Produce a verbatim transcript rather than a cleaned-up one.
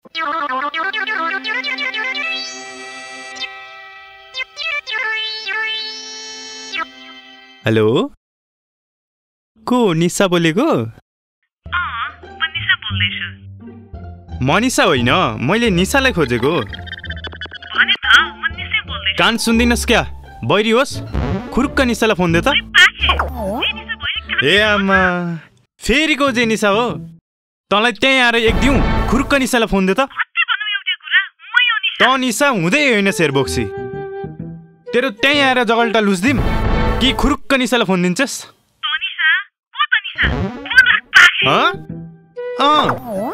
Hello को निशा बोलेको? मनिषा होइन, मैले निशालाई खोजेको। कान सुन्दिनस् क्या? बैरी होस्? खुरुक्क निशालाई फोन दे त। ए आमा, फेरि को जे निशा हो? तँलाई त्यहीँ आएर एक दिउँ, खुरुक्क निशालाई फोन दे त। त निशा हुँदै होइन शेरबोक्सी। तेरो त्यहीँ आएर जगल्टा लुस्दिम कि खुरुक्क निशालाई फोन दिन्छस्? अँ